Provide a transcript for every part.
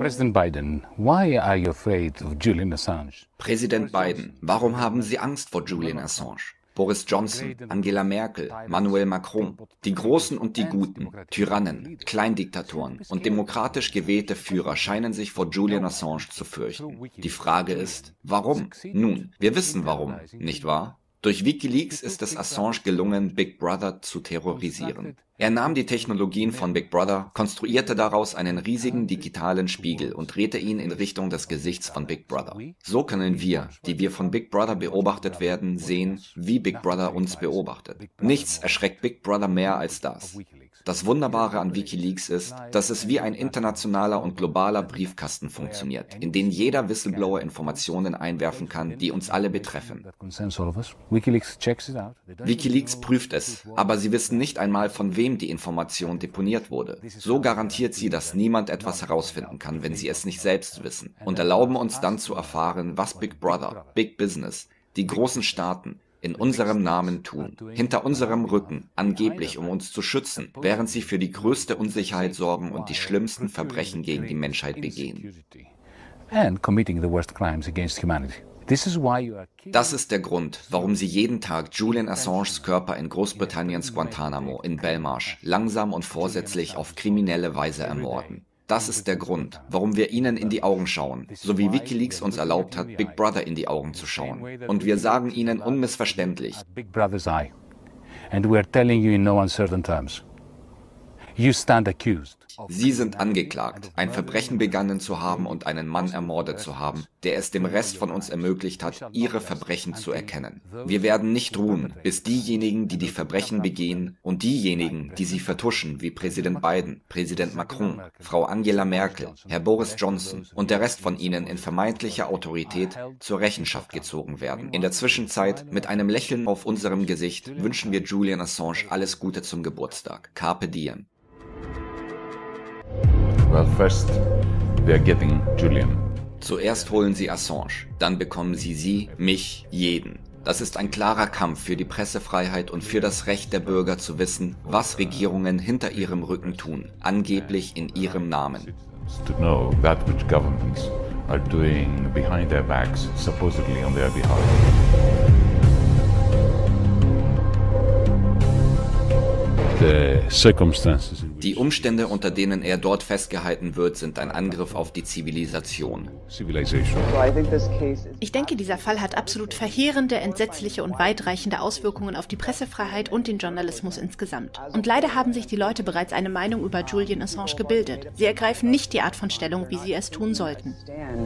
President Biden, why are you afraid of Julian Assange? Präsident Biden, warum haben Sie Angst vor Julian Assange? Boris Johnson, Angela Merkel, Emmanuel Macron, die Großen und die Guten, Tyrannen, Kleindiktatoren und demokratisch gewählte Führer scheinen sich vor Julian Assange zu fürchten. Die Frage ist, warum? Nun, wir wissen warum, nicht wahr? Durch WikiLeaks ist es Assange gelungen, Big Brother zu terrorisieren. Er nahm die Technologien von Big Brother, konstruierte daraus einen riesigen digitalen Spiegel und drehte ihn in Richtung des Gesichts von Big Brother. So können wir, die wir von Big Brother beobachtet werden, sehen, wie Big Brother uns beobachtet. Nichts erschreckt Big Brother mehr als das. Das Wunderbare an WikiLeaks ist, dass es wie ein internationaler und globaler Briefkasten funktioniert, in den jeder Whistleblower Informationen einwerfen kann, die uns alle betreffen. WikiLeaks prüft es, aber sie wissen nicht einmal, von wem die Information deponiert wurde. So garantiert sie, dass niemand etwas herausfinden kann, wenn sie es nicht selbst wissen, und erlauben uns dann zu erfahren, was Big Brother, Big Business, die großen Staaten, in unserem Namen tun, hinter unserem Rücken, angeblich um uns zu schützen, während sie für die größte Unsicherheit sorgen und die schlimmsten Verbrechen gegen die Menschheit begehen. Das ist der Grund, warum sie jeden Tag Julian Assanges Körper in Großbritanniens Guantanamo in Belmarsh langsam und vorsätzlich auf kriminelle Weise ermorden. Das ist der Grund, warum wir ihnen in die Augen schauen, so wie WikiLeaks uns erlaubt hat, Big Brother in die Augen zu schauen. Und wir sagen ihnen unmissverständlich: Big Brother's eye. And we are telling you in no uncertain terms. You stand accused. Sie sind angeklagt, ein Verbrechen begangen zu haben und einen Mann ermordet zu haben, der es dem Rest von uns ermöglicht hat, ihre Verbrechen zu erkennen. Wir werden nicht ruhen, bis diejenigen, die die Verbrechen begehen, und diejenigen, die sie vertuschen, wie Präsident Biden, Präsident Macron, Frau Angela Merkel, Herr Boris Johnson und der Rest von ihnen in vermeintlicher Autorität zur Rechenschaft gezogen werden. In der Zwischenzeit, mit einem Lächeln auf unserem Gesicht, wünschen wir Julian Assange alles Gute zum Geburtstag. Carpe diem. Well, first, we are getting Julian. Zuerst holen sie Assange, dann bekommen sie, mich, jeden. Das ist ein klarer Kampf für die Pressefreiheit und für das Recht der Bürger zu wissen, was Regierungen hinter ihrem Rücken tun, angeblich in ihrem Namen. To know that which governments are doing behind their backs, supposedly on their behalf. Die Umstände, unter denen er dort festgehalten wird, sind ein Angriff auf die Zivilisation. Ich denke, dieser Fall hat absolut verheerende, entsetzliche und weitreichende Auswirkungen auf die Pressefreiheit und den Journalismus insgesamt. Und leider haben sich die Leute bereits eine Meinung über Julian Assange gebildet. Sie ergreifen nicht die Art von Stellung, wie sie es tun sollten.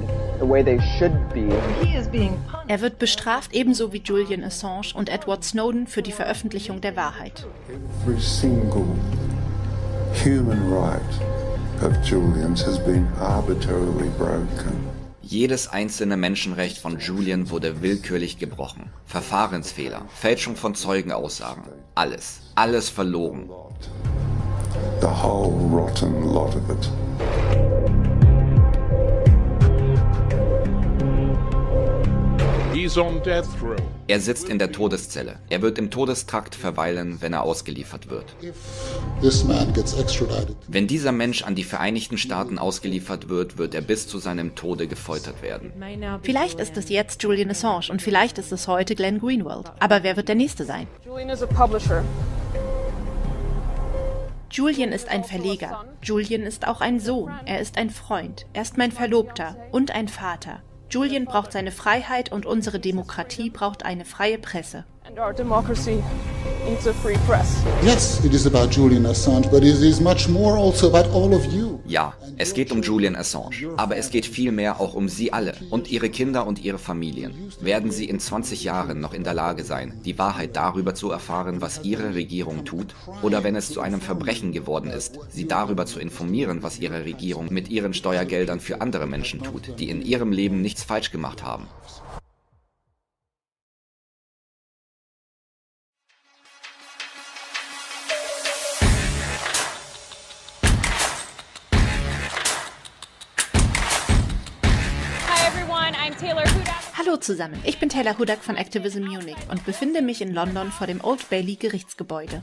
Er wird bestraft, ebenso wie Julian Assange und Edward Snowden, für die Veröffentlichung der Wahrheit. Every single human right of Julian's has been arbitrarily broken. Jedes einzelne Menschenrecht von Julian wurde willkürlich gebrochen. Verfahrensfehler, Fälschung von Zeugenaussagen, alles verlogen. The whole rotten lot of it. Er sitzt in der Todeszelle. Er wird im Todestrakt verweilen, wenn er ausgeliefert wird. Wenn dieser Mensch an die Vereinigten Staaten ausgeliefert wird, wird er bis zu seinem Tode gefoltert werden. Vielleicht ist es jetzt Julian Assange und vielleicht ist es heute Glenn Greenwald. Aber wer wird der Nächste sein? Julian ist ein Verleger. Julian ist auch ein Sohn. Er ist ein Freund. Er ist mein Verlobter und ein Vater. Julian braucht seine Freiheit und unsere Demokratie braucht eine freie Presse. Yes, it is about Julian Assange, but it is much more also about all of you. Ja, es geht um Julian Assange, aber es geht vielmehr auch um Sie alle und Ihre Kinder und Ihre Familien. Werden Sie in 20 Jahren noch in der Lage sein, die Wahrheit darüber zu erfahren, was Ihre Regierung tut? Oder wenn es zu einem Verbrechen geworden ist, Sie darüber zu informieren, was Ihre Regierung mit Ihren Steuergeldern für andere Menschen tut, die in ihrem Leben nichts falsch gemacht haben? Hallo zusammen, ich bin Taylor Hudak von Activism Munich und befinde mich in London vor dem Old Bailey Gerichtsgebäude.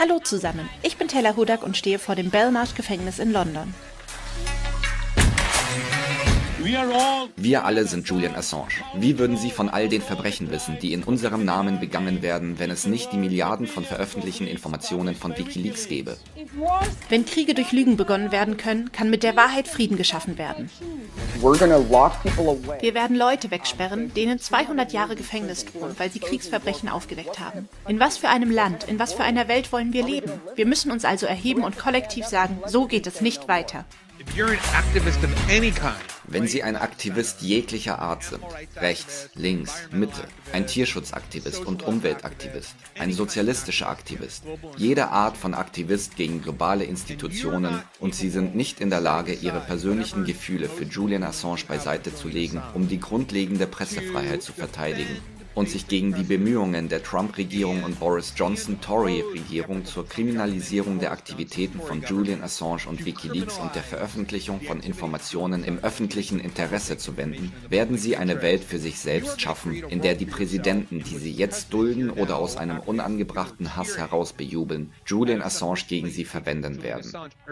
Hallo zusammen, ich bin Taylor Hudak und stehe vor dem Belmarsh-Gefängnis in London. Wir alle sind Julian Assange. Wie würden Sie von all den Verbrechen wissen, die in unserem Namen begangen werden, wenn es nicht die Milliarden von veröffentlichten Informationen von WikiLeaks gäbe? Wenn Kriege durch Lügen begonnen werden können, kann mit der Wahrheit Frieden geschaffen werden. Wir werden Leute wegsperren, denen 200 Jahre Gefängnis drohen, weil sie Kriegsverbrechen aufgedeckt haben. In was für einem Land, in was für einer Welt wollen wir leben? Wir müssen uns also erheben und kollektiv sagen, so geht es nicht weiter. Wenn Sie ein Aktivist jeglicher Art sind, rechts, links, Mitte, ein Tierschutzaktivist und Umweltaktivist, ein sozialistischer Aktivist, jede Art von Aktivist gegen globale Institutionen und Sie sind nicht in der Lage, Ihre persönlichen Gefühle für Julian Assange beiseite zu legen, um die grundlegende Pressefreiheit zu verteidigen und sich gegen die Bemühungen der Trump-Regierung und Boris Johnson-Tory-Regierung zur Kriminalisierung der Aktivitäten von Julian Assange und WikiLeaks und der Veröffentlichung von Informationen im öffentlichen Interesse zu wenden, werden sie eine Welt für sich selbst schaffen, in der die Präsidenten, die sie jetzt dulden oder aus einem unangebrachten Hass heraus bejubeln, Julian Assange gegen sie verwenden werden.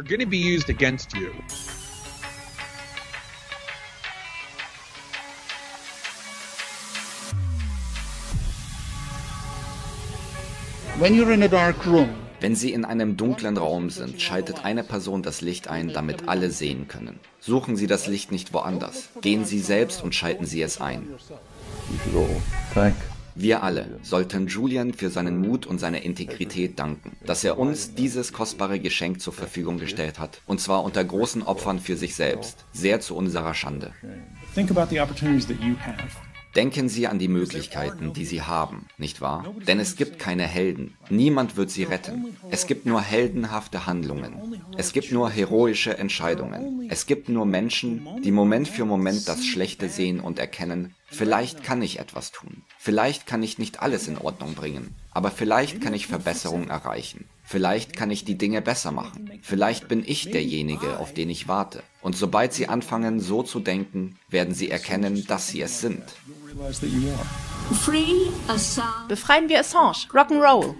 Wenn Sie in einem dunklen Raum sind, schaltet eine Person das Licht ein, damit alle sehen können. Suchen Sie das Licht nicht woanders. Gehen Sie selbst und schalten Sie es ein. Wir alle sollten Julian für seinen Mut und seine Integrität danken, dass er uns dieses kostbare Geschenk zur Verfügung gestellt hat, und zwar unter großen Opfern für sich selbst, sehr zu unserer Schande. Denken Sie an die Möglichkeiten, die Sie haben, nicht wahr? Denn es gibt keine Helden. Niemand wird sie retten. Es gibt nur heldenhafte Handlungen. Es gibt nur heroische Entscheidungen. Es gibt nur Menschen, die Moment für Moment das Schlechte sehen und erkennen, vielleicht kann ich etwas tun. Vielleicht kann ich nicht alles in Ordnung bringen. Aber vielleicht kann ich Verbesserungen erreichen. Vielleicht kann ich die Dinge besser machen. Vielleicht bin ich derjenige, auf den ich warte. Und sobald Sie anfangen, so zu denken, werden Sie erkennen, dass Sie es sind. Befreien wir Assange. Rock'n'Roll.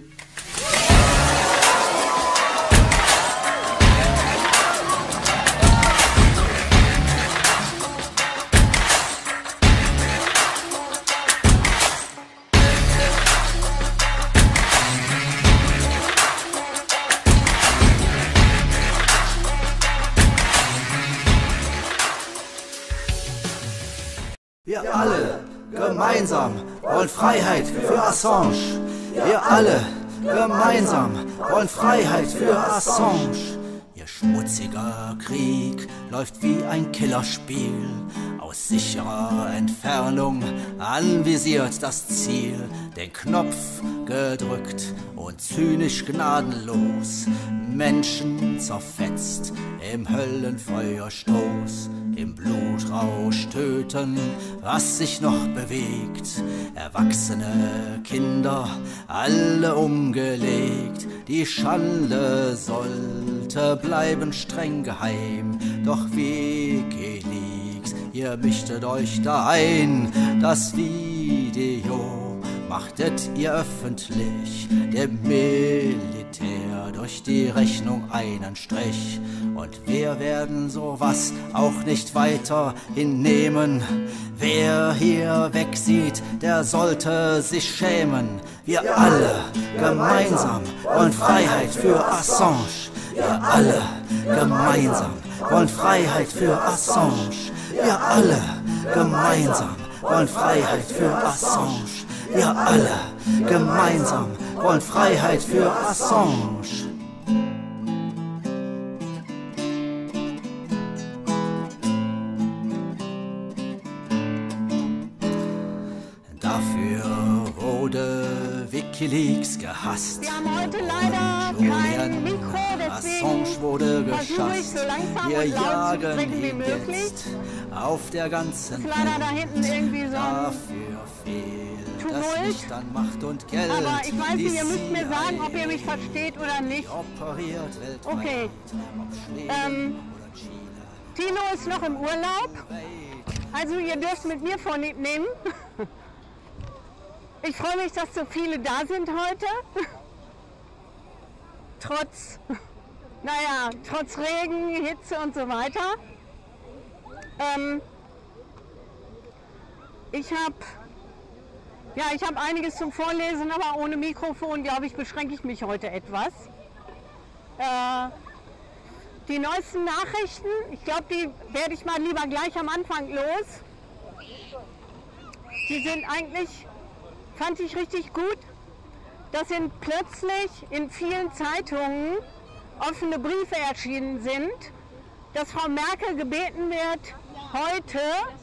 Wir alle gemeinsam wollen Freiheit für Assange. Wir alle gemeinsam wollen Freiheit für Assange. Ihr schmutziger Krieg läuft wie ein Killerspiel. Aus sicherer Entfernung anvisiert das Ziel. Den Knopf gedrückt und zynisch gnadenlos. Menschen zerfetzt im Höllenfeuerstoß. Im Blutrausch töten, was sich noch bewegt. Erwachsene Kinder, alle umgelegt. Die Schande sollte bleiben streng geheim. Doch WikiLeaks, ihr mischtet euch da ein. Das Video machtet ihr öffentlich. Dem Militär durch die Rechnung einen Strich. Und wir werden sowas auch nicht weiter hinnehmen. Wer hier wegsieht, der sollte sich schämen. Wir alle gemeinsam wollen Freiheit für Assange. Wir alle gemeinsam wollen Freiheit für Assange. Wir alle gemeinsam wollen Freiheit für Assange. Wir alle gemeinsam wollen Freiheit für Assange. Dafür wurde WikiLeaks gehasst. Wir haben heute leider kein Mikro, Assange wurde geschasst. so Wir langsam und laut jagen sprechen wie ihn möglich. jetzt auf der ganzen Ist leider da hinten irgendwie so ein Dafür fehlt das Tumult. Licht an Macht und Geld. Aber ich weiß Die nicht, ihr müsst mir sagen, ob ihr CIA mich versteht oder nicht. operiert weltweit. Okay. Ob Schweden oder Chile. Tino ist noch im Urlaub. Also ihr dürft mit mir Vorlieb nehmen. Ich freue mich, dass so viele da sind heute. trotz, naja, trotz Regen, Hitze und so weiter. Ich habe einiges zum Vorlesen, aber ohne Mikrofon, glaube ich, beschränke ich mich heute etwas. Die neuesten Nachrichten, ich glaube, die werde ich mal lieber gleich am Anfang los. Die sind eigentlich, fand ich richtig gut. Dass plötzlich in vielen Zeitungen offene Briefe erschienen sind, dass Frau Merkel gebeten wird, heute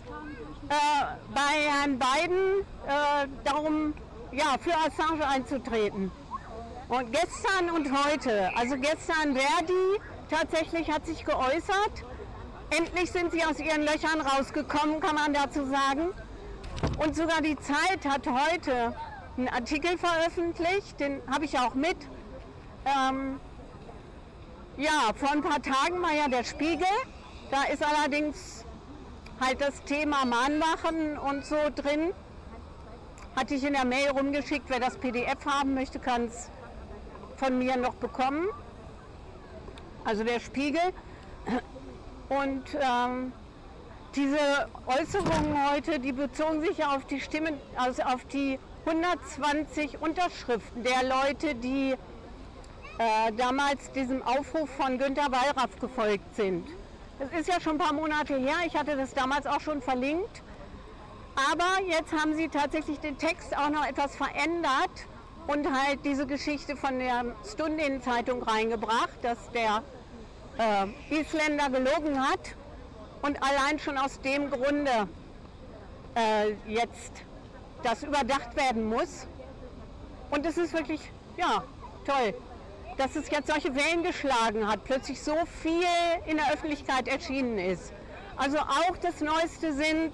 bei Herrn Biden darum, ja, für Assange einzutreten. Und gestern und heute, also gestern Verdi tatsächlich hat sich geäußert, endlich sind sie aus ihren Löchern rausgekommen, kann man dazu sagen. Und sogar die Zeit hat heute einen Artikel veröffentlicht, den habe ich auch mit. Ja, vor ein paar Tagen war ja der Spiegel, da ist allerdings halt das Thema Mahnwachen und so drin. Hatte ich in der Mail rumgeschickt, wer das PDF haben möchte, kann es von mir noch bekommen. Also der Spiegel. Und diese Äußerungen heute, die bezogen sich ja auf die Stimmen, also auf die 120 Unterschriften der Leute, die damals diesem Aufruf von Günter Wallraff gefolgt sind. Das ist ja schon ein paar Monate her, ich hatte das damals auch schon verlinkt. Aber jetzt haben sie tatsächlich den Text auch noch etwas verändert und halt diese Geschichte von der Stundin-Zeitung reingebracht, dass der Isländer gelogen hat und allein schon aus dem Grunde jetzt das überdacht werden muss. Und es ist wirklich, ja, toll, dass es jetzt solche Wellen geschlagen hat, plötzlich so viel in der Öffentlichkeit erschienen ist. Also auch das Neueste sind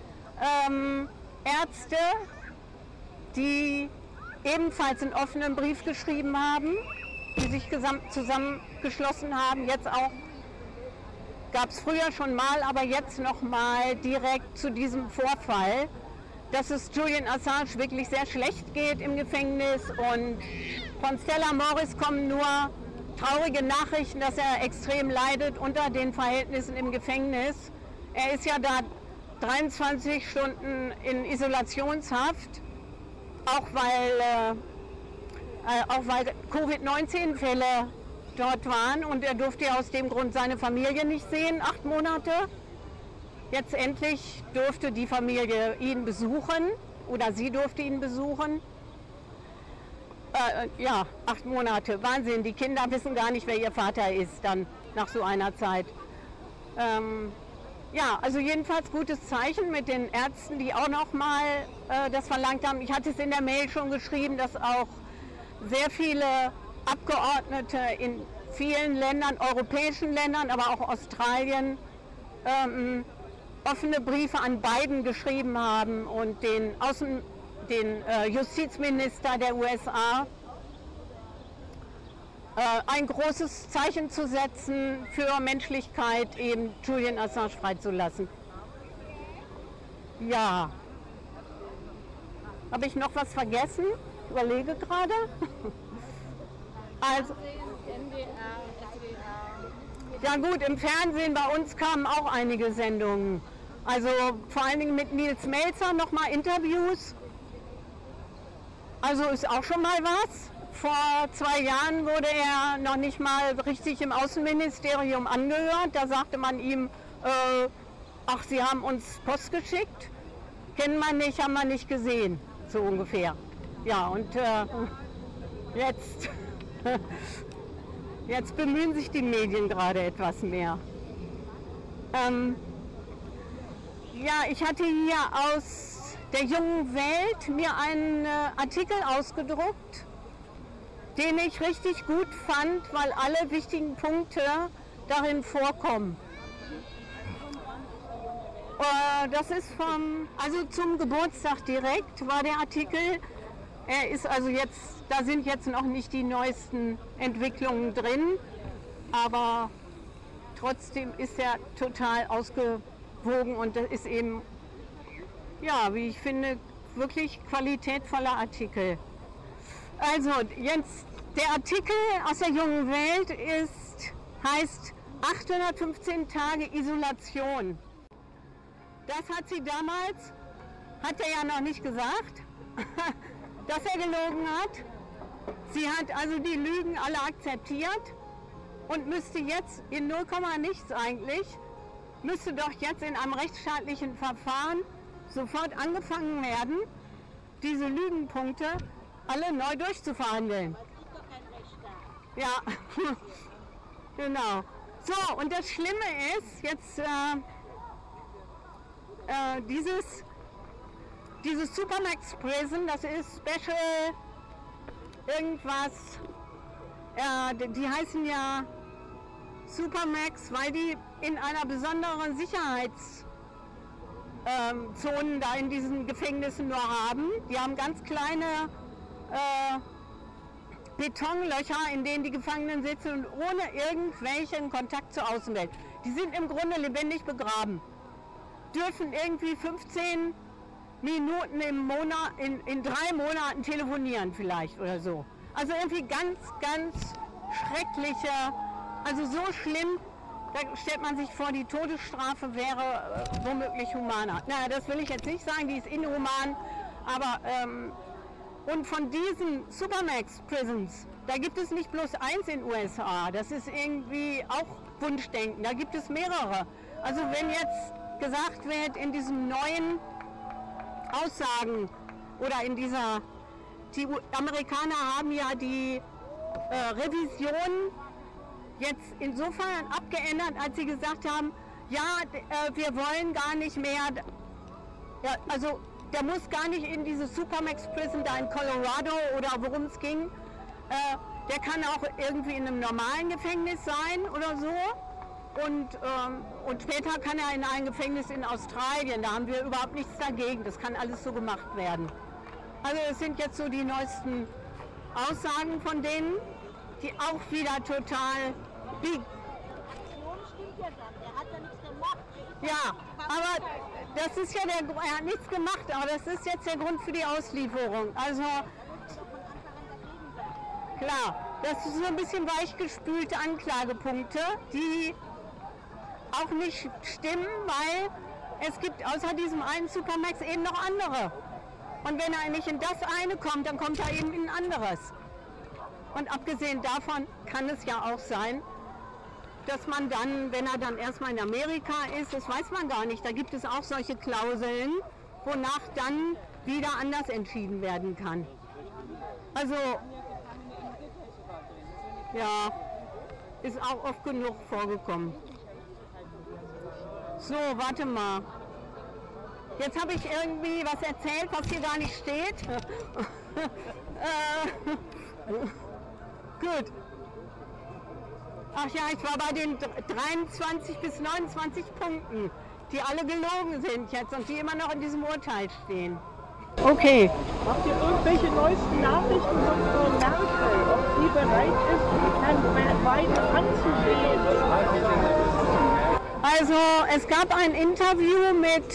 Ärzte, die ebenfalls einen offenen Brief geschrieben haben, die sich zusammengeschlossen haben, jetzt auch, gab es früher schon mal, aber jetzt noch mal direkt zu diesem Vorfall, dass es Julian Assange wirklich sehr schlecht geht im Gefängnis und von Stella Morris kommen nur traurige Nachrichten, dass er extrem leidet unter den Verhältnissen im Gefängnis. Er ist ja da 23 Stunden in Isolationshaft, auch weil Covid-19-Fälle dort waren und er durfte ja aus dem Grund seine Familie nicht sehen, 8 Monate. Jetzt endlich durfte die Familie ihn besuchen oder sie durfte ihn besuchen. Ja, 8 Monate, Wahnsinn, die Kinder wissen gar nicht, wer ihr Vater ist dann nach so einer Zeit. Ja, also jedenfalls gutes Zeichen mit den Ärzten, die auch noch mal das verlangt haben. Ich hatte es in der Mail schon geschrieben, dass auch sehr viele Abgeordnete in vielen Ländern, europäischen Ländern, aber auch Australien, offene Briefe an Biden geschrieben haben und den Justizminister der USA ein großes Zeichen zu setzen für Menschlichkeit, eben Julian Assange freizulassen. Ja. Habe ich noch was vergessen? Ich überlege gerade. Also, ja gut, im Fernsehen bei uns kamen auch einige Sendungen. Also vor allen Dingen mit Nils Melzer nochmal Interviews. Also ist auch schon mal was. Vor 2 Jahren wurde er noch nicht mal richtig im Außenministerium angehört. Da sagte man ihm, ach, Sie haben uns Post geschickt. Kennen wir nicht, haben wir nicht gesehen. So ungefähr. Ja, und jetzt bemühen sich die Medien gerade etwas mehr. Ja, ich hatte hier aus der Jungen Welt mir einen Artikel ausgedruckt, den ich richtig gut fand, weil alle wichtigen Punkte darin vorkommen. Das ist also zum Geburtstag direkt war der Artikel. Er ist also jetzt, da sind jetzt noch nicht die neuesten Entwicklungen drin, aber trotzdem ist er total ausgewogen und das ist eben, ja, wie ich finde, wirklich qualitätvoller Artikel. Also jetzt Der Artikel aus der Jungen Welt heißt 815 Tage Isolation. Das hat sie damals, hat er ja noch nicht gesagt, dass er gelogen hat. Sie hat also die Lügen alle akzeptiert und müsste jetzt in 0, nichts eigentlich, müsste doch jetzt in einem rechtsstaatlichen Verfahren sofort angefangen werden, diese Lügenpunkte alle neu durchzuverhandeln. Ja, genau. So, und das Schlimme ist jetzt dieses Supermax Prison, das ist Special irgendwas, die heißen ja Supermax, weil die in einer besonderen Sicherheitszone da in diesen Gefängnissen nur haben. Die haben ganz kleine Betonlöcher, in denen die Gefangenen sitzen und ohne irgendwelchen Kontakt zur Außenwelt. Die sind im Grunde lebendig begraben. Dürfen irgendwie 15 Minuten im Monat, in 3 Monaten telefonieren vielleicht oder so. Also irgendwie ganz, ganz schreckliche, also so schlimm, da stellt man sich vor, die Todesstrafe wäre womöglich humaner. Naja, das will ich jetzt nicht sagen, die ist inhuman, aber und von diesen Supermax Prisons, da gibt es nicht bloß eins in den USA, das ist irgendwie auch Wunschdenken, da gibt es mehrere. Also wenn jetzt gesagt wird, in diesem neuen Aussagen oder in dieser, die Amerikaner haben ja die Revision jetzt insofern abgeändert, als sie gesagt haben, ja, wir wollen gar nicht mehr, ja, also der muss gar nicht in diese Supermax Prison da in Colorado oder worum es ging, der kann auch irgendwie in einem normalen Gefängnis sein oder so. Und später kann er in ein Gefängnis in Australien, da haben wir überhaupt nichts dagegen, das kann alles so gemacht werden. Also das sind jetzt so die neuesten Aussagen von denen, die auch wieder total big. Ja, aber das ist ja er hat nichts gemacht, aber das ist jetzt der Grund für die Auslieferung. Also klar, das sind so ein bisschen weichgespülte Anklagepunkte, die auch nicht stimmen, weil es gibt außer diesem einen Supermax eben noch andere. Und wenn er nicht in das eine kommt, dann kommt er eben in ein anderes. Und abgesehen davon kann es ja auch sein, dass man dann, wenn er dann erstmal in Amerika ist, das weiß man gar nicht, da gibt es auch solche Klauseln, wonach dann wieder anders entschieden werden kann. Also, ja, ist auch oft genug vorgekommen. So, warte mal. Jetzt habe ich irgendwie was erzählt, was hier gar nicht steht. Gut. Ach ja, ich war bei den 23 bis 29 Punkten, die alle gelogen sind jetzt und die immer noch in diesem Urteil stehen. Okay. Habt ihr irgendwelche neuesten Nachrichten von Frau Merkel, ob sie bereit ist, Herrn Biden anzusehen? Also es gab ein Interview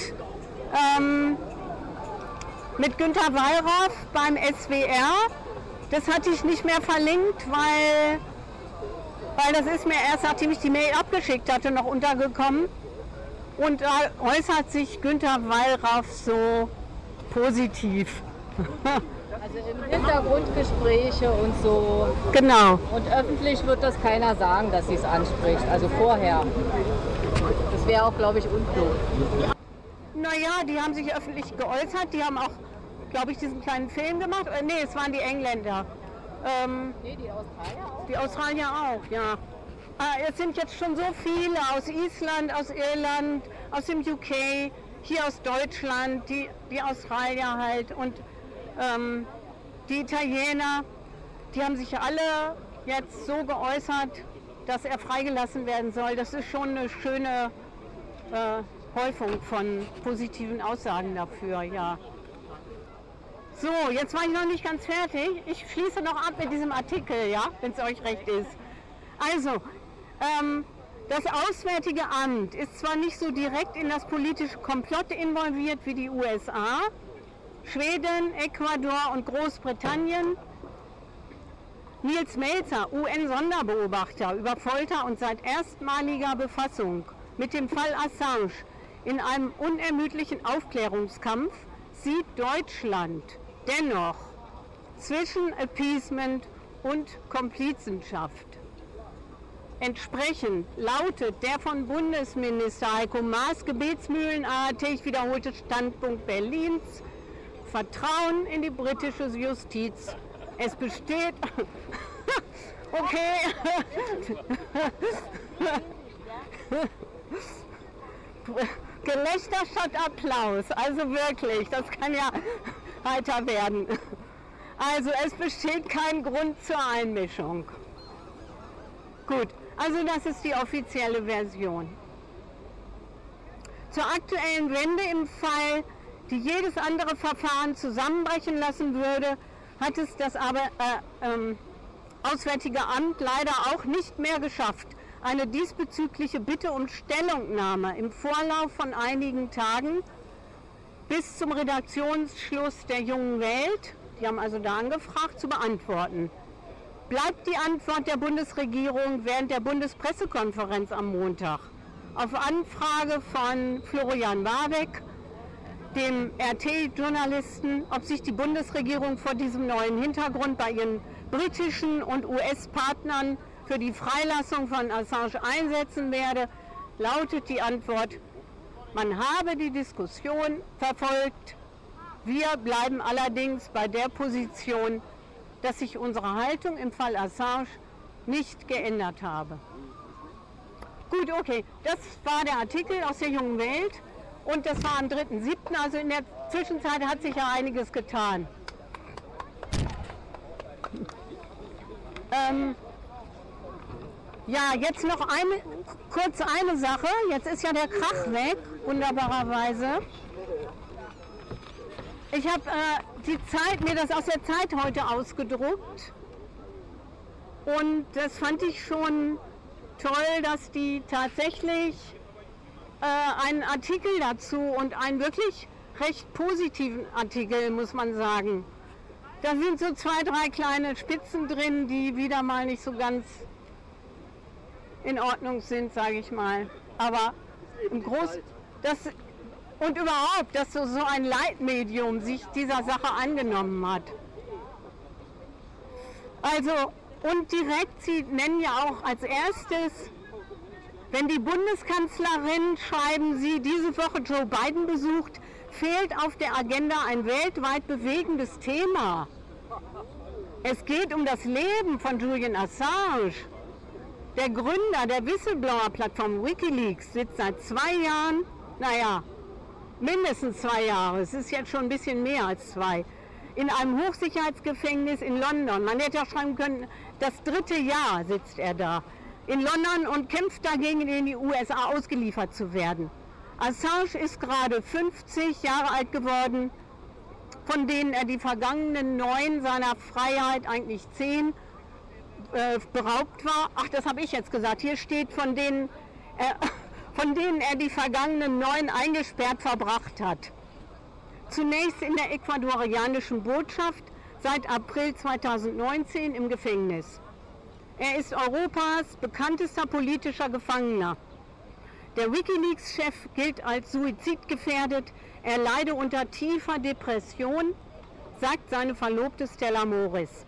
mit Günter Wallraff beim SWR. Das hatte ich nicht mehr verlinkt, weil das ist mir erst, nachdem ich die Mail abgeschickt hatte, noch untergekommen. Und da äußert sich Günter Wallraff so positiv. Also im Hintergrund Gespräche und so. Genau. Und öffentlich wird das keiner sagen, dass sie es anspricht, also vorher. Das wäre auch, glaube ich, unklug. Naja, die haben sich öffentlich geäußert, die haben auch, glaube ich, diesen kleinen Film gemacht. Nee, es waren die Engländer. Nee, die Australier auch. Die Australier auch, ja. Es sind jetzt schon so viele aus Island, aus Irland, aus dem UK, hier aus Deutschland, die Australier halt und die Italiener, die haben sich alle jetzt so geäußert, dass er freigelassen werden soll. Das ist schon eine schöne Häufung von positiven Aussagen dafür, ja. So, jetzt war ich noch nicht ganz fertig. Ich schließe noch ab mit diesem Artikel, ja, wenn es euch recht ist. Also, das Auswärtige Amt ist zwar nicht so direkt in das politische Komplott involviert wie die USA, Schweden, Ecuador und Großbritannien Nils Melzer, UN-Sonderbeobachter über Folter und seit erstmaliger Befassung mit dem Fall Assange in einem unermüdlichen Aufklärungskampf, sieht Deutschland dennoch zwischen Appeasement und Komplizenschaft. Entsprechend lautet der von Bundesminister Heiko Maas gebetsmühlenartig wiederholte Standpunkt Berlins: Vertrauen in die britische Justiz. Es besteht... Okay. Gelächter statt Applaus. Also wirklich, das kann ja heiter werden. Also es besteht kein Grund zur Einmischung. Gut, also das ist die offizielle Version. Zur aktuellen Wende im Fall, die jedes andere Verfahren zusammenbrechen lassen würde, hat es das Auswärtige Amt leider auch nicht mehr geschafft, eine diesbezügliche Bitte um Stellungnahme im Vorlauf von einigen Tagen bis zum Redaktionsschluss der Jungen Welt, die haben also da angefragt, zu beantworten. Bleibt die Antwort der Bundesregierung während der Bundespressekonferenz am Montag auf Anfrage von Florian Warbeck, dem RT-Journalisten, ob sich die Bundesregierung vor diesem neuen Hintergrund bei ihren britischen und US-Partnern für die Freilassung von Assange einsetzen werde, lautet die Antwort: Man habe die Diskussion verfolgt. Wir bleiben allerdings bei der Position, dass sich unsere Haltung im Fall Assange nicht geändert habe. Gut, okay, das war der Artikel aus der Jungen Welt und das war am 3.7., also in der Zwischenzeit hat sich ja einiges getan. Ja, jetzt noch kurz eine Sache. Jetzt ist ja der Krach weg, wunderbarerweise. Ich habe mir das aus der Zeit heute ausgedruckt und das fand ich schon toll, dass die tatsächlich einen Artikel dazu und einen wirklich recht positiven Artikel, muss man sagen. Da sind so 2, 3 kleine Spitzen drin, die wieder mal nicht so ganz in Ordnung sind, sage ich mal. Aber im Großen, und überhaupt, dass so ein Leitmedium sich dieser Sache angenommen hat. Also, und direkt, Sie nennen ja auch als erstes, wenn die Bundeskanzlerin, schreiben Sie, diese Woche Joe Biden besucht, fehlt auf der Agenda ein weltweit bewegendes Thema. Es geht um das Leben von Julian Assange. Der Gründer der Whistleblower-Plattform Wikileaks sitzt seit 2 Jahren, naja, mindestens 2 Jahre, es ist jetzt schon ein bisschen mehr als 2, in einem Hochsicherheitsgefängnis in London. Man hätte ja schreiben können, das 3. Jahr sitzt er da in London und kämpft dagegen, in die USA ausgeliefert zu werden. Assange ist gerade 50 Jahre alt geworden, von denen er die vergangenen 9 seiner Freiheit, eigentlich 10, beraubt war. Ach, das habe ich jetzt gesagt. Hier steht, von denen er die vergangenen 9 eingesperrt verbracht hat. Zunächst in der ecuadorianischen Botschaft, seit April 2019 im Gefängnis. Er ist Europas bekanntester politischer Gefangener. Der Wikileaks-Chef gilt als suizidgefährdet. Er leide unter tiefer Depression, sagt seine Verlobte Stella Morris.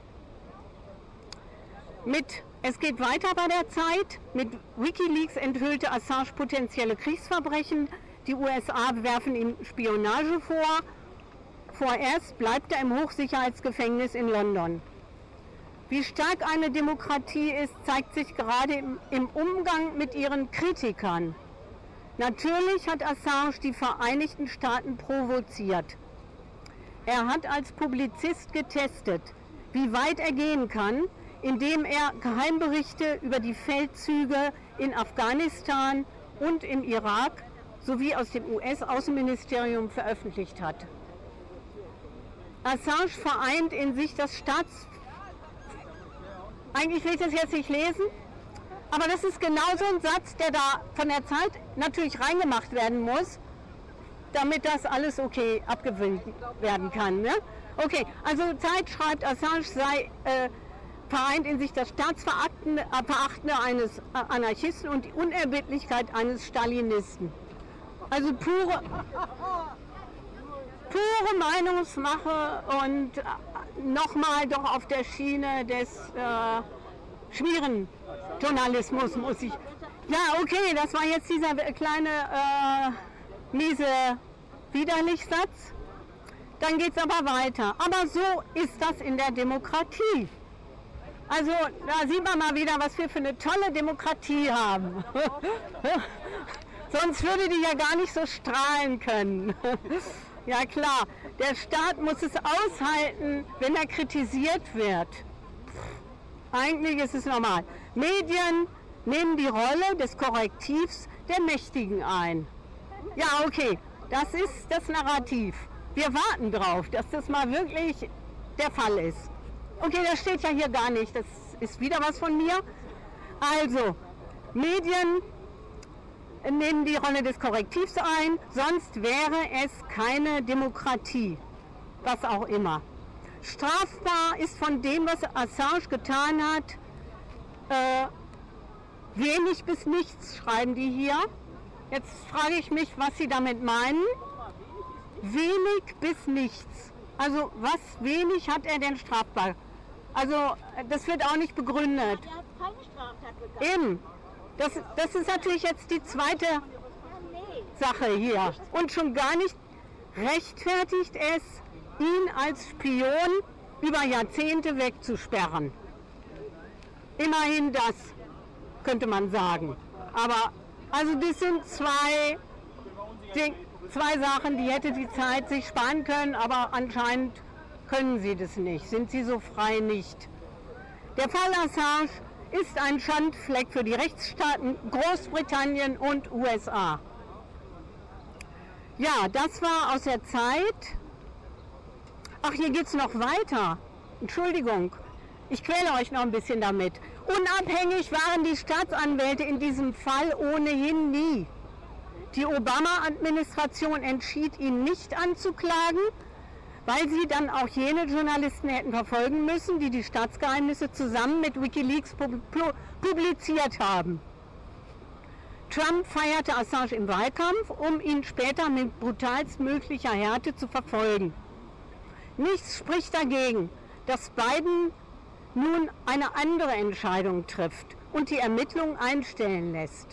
Es geht weiter bei der Zeit. Mit Wikileaks enthüllte Assange potenzielle Kriegsverbrechen. Die USA werfen ihm Spionage vor. Vorerst bleibt er im Hochsicherheitsgefängnis in London. Wie stark eine Demokratie ist, zeigt sich gerade im Umgang mit ihren Kritikern. Natürlich hat Assange die Vereinigten Staaten provoziert. Er hat als Publizist getestet, wie weit er gehen kann, indem er Geheimberichte über die Feldzüge in Afghanistan und im Irak sowie aus dem US-Außenministerium veröffentlicht hat. Assange vereint in sich das Eigentlich will ich das jetzt nicht lesen, aber das ist genau so ein Satz, der da von der Zeit natürlich reingemacht werden muss, damit das alles okay abgewinkt werden kann. Ne? Okay, also Zeit schreibt, Assange sei vereint in sich das Staatsverachtende eines Anarchisten und die Unerbittlichkeit eines Stalinisten. Also pure Meinungsmache und nochmal doch auf der Schiene des Schmierenjournalismus muss ich. Ja, okay, das war jetzt dieser kleine miese Widerlichsatz. Dann geht es aber weiter. Aber so ist das in der Demokratie. Also da sieht man mal wieder, was wir für eine tolle Demokratie haben. Sonst würde die ja gar nicht so strahlen können. Ja klar, der Staat muss es aushalten, wenn er kritisiert wird. Eigentlich ist es normal. Medien nehmen die Rolle des Korrektivs der Mächtigen ein. Ja, okay, das ist das Narrativ. Wir warten drauf, dass das mal wirklich der Fall ist. Okay, das steht ja hier gar nicht, das ist wieder was von mir. Also, Medien nehmen die Rolle des Korrektivs ein, sonst wäre es keine Demokratie, was auch immer. Strafbar ist von dem, was Assange getan hat, wenig bis nichts, schreiben die hier. Jetzt frage ich mich, was sie damit meinen. Wenig bis nichts. Also was wenig hat er denn strafbar? Also das wird auch nicht begründet. Er hat keine Straftat begangen. Eben. Das ist natürlich jetzt die zweite Sache hier. Und schon gar nicht rechtfertigt es, ihn als Spion über Jahrzehnte wegzusperren. Immerhin das, könnte man sagen. Aber also das sind zwei Sachen, die hätte die Zeit sich sparen können, aber anscheinend können sie das nicht, sind sie so frei nicht. Der Fall Assange ist ein Schandfleck für die Rechtsstaaten Großbritannien und USA. Ja, das war aus der Zeit. Ach, hier geht es noch weiter. Entschuldigung, ich quäle euch noch ein bisschen damit. Unabhängig waren die Staatsanwälte in diesem Fall ohnehin nie. Die Obama-Administration entschied, ihn nicht anzuklagen, weil sie dann auch jene Journalisten hätten verfolgen müssen, die die Staatsgeheimnisse zusammen mit WikiLeaks publiziert haben. Trump feierte Assange im Wahlkampf, um ihn später mit brutalstmöglicher Härte zu verfolgen. Nichts spricht dagegen, dass Biden nun eine andere Entscheidung trifft und die Ermittlungen einstellen lässt.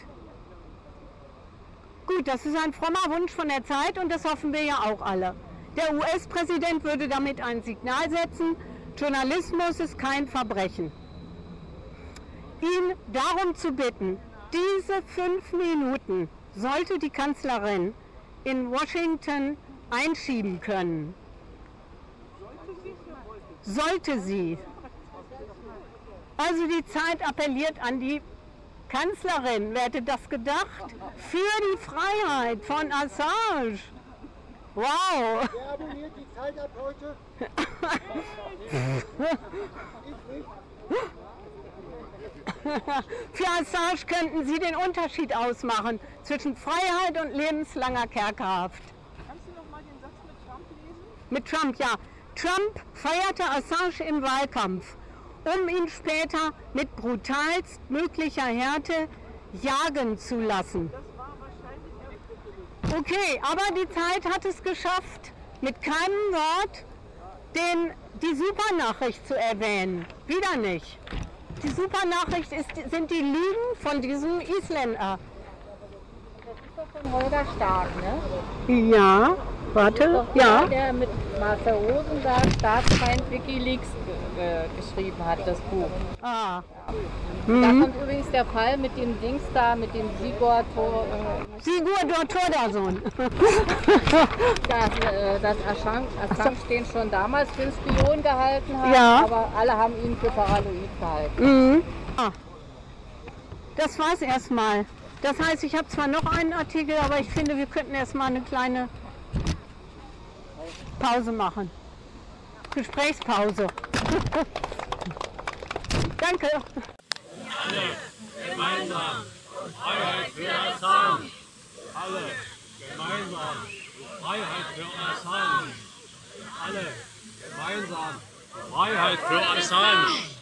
Gut, das ist ein frommer Wunsch von der Zeit und das hoffen wir ja auch alle. Der US-Präsident würde damit ein Signal setzen, Journalismus ist kein Verbrechen. Ihn darum zu bitten, diese 5 Minuten sollte die Kanzlerin in Washington einschieben können. Sollte sie. Also die Zeit appelliert an die Kanzlerin, wer hätte das gedacht? Für die Freiheit von Assange. Wow! Wer abonniert die Zeit ab heute? Für Assange könnten Sie den Unterschied ausmachen zwischen Freiheit und lebenslanger Kerkerhaft. Kannst du noch mal den Satz mit Trump lesen? Mit Trump, ja. Trump feierte Assange im Wahlkampf, um ihn später mit brutalstmöglicher Härte jagen zu lassen. Das war wahrscheinlich Okay, aber die Zeit hat es geschafft, mit keinem Wort die Supernachricht zu erwähnen. Wieder nicht. Die Supernachricht sind die Lügen von diesem Isländer. Das ist doch von Holger Stark, ne? Ja, warte, ja. Der mit Marcel Rosen da Staatsfeind WikiLeaks geschrieben hat, das Buch. Ah. Da kommt übrigens der Fall mit dem Dings da, mit dem Sigurd Thordarson. Dass Assange den schon damals für einen Spion gehalten hat, Ja. aber alle haben ihn für paranoid gehalten. Ah. Das war's erstmal. Das heißt, ich habe zwar noch einen Artikel, aber ich finde, wir könnten erstmal eine kleine Pause machen. Gesprächspause. Danke. Alle gemeinsam Freiheit für Assange. Alle gemeinsam Freiheit für Assange. Alle gemeinsam Freiheit für Assange.